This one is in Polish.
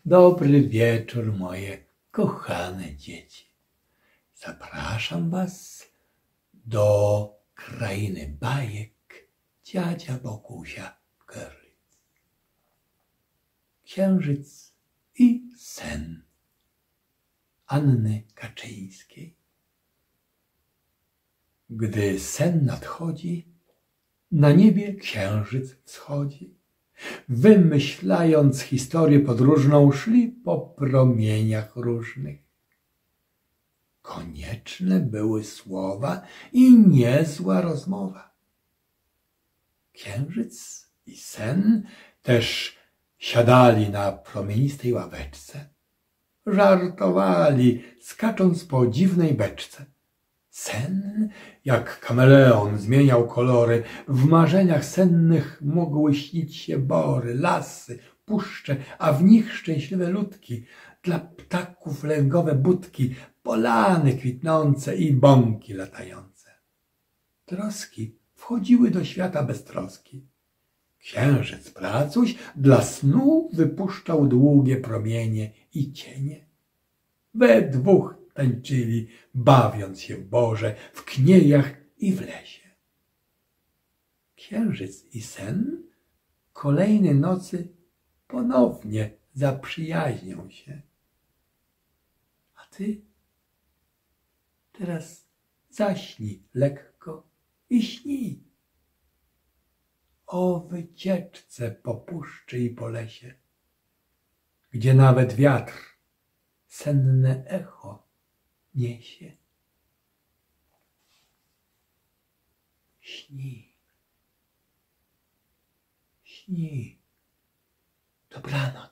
Dobry wieczór, moje kochane dzieci. Zapraszam was do krainy bajek dziadzia Bogusia w Görlitz. Księżyc i sen Anny Kaczyńskiej. Gdy sen nadchodzi, na niebie księżyc wschodzi. Wymyślając historię podróżną, szli po promieniach różnych. Konieczne były słowa i niezła rozmowa. Księżyc i sen też siadali na promienistej ławeczce. Żartowali, skacząc po dziwnej beczce. Sen, jak kameleon, zmieniał kolory. W marzeniach sennych mogły śnić się bory, lasy, puszcze, a w nich szczęśliwe ludki, dla ptaków lęgowe budki, polany kwitnące i bąki latające. Troski wchodziły do świata bez troski. Księżyc pracuś dla snu wypuszczał długie promienie i cienie. We dwóch tańczyli, bawiąc się w borze, w kniejach i w lesie. Księżyc i sen kolejnej nocy ponownie zaprzyjaźnią się. A ty teraz zaśnij lekko i śnij o wycieczce po puszczy i po lesie, gdzie nawet wiatr senne echo niesie. Śnij, śnij, dobranoc.